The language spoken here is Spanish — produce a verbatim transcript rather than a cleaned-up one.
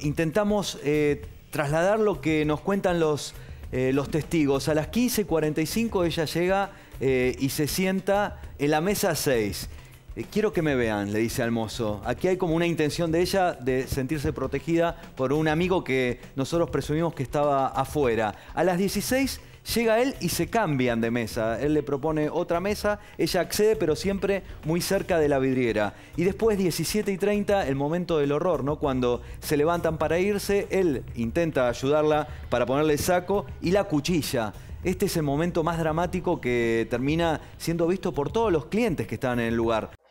intentamos eh, trasladar lo que nos cuentan los, eh, los testigos. A las quince cuarenta y cinco ella llega eh, y se sienta en la mesa seis. Eh, quiero que me vean, le dice al mozo. Aquí hay como una intención de ella de sentirse protegida por un amigo que nosotros presumimos que estaba afuera. A las dieciséis llega él y se cambian de mesa. Él le propone otra mesa, ella accede, pero siempre muy cerca de la vidriera. Y después, diecisiete y treinta, el momento del horror, ¿no? Cuando se levantan para irse, él intenta ayudarla para ponerle el saco y la cuchilla. Este es el momento más dramático que termina siendo visto por todos los clientes que estaban en el lugar.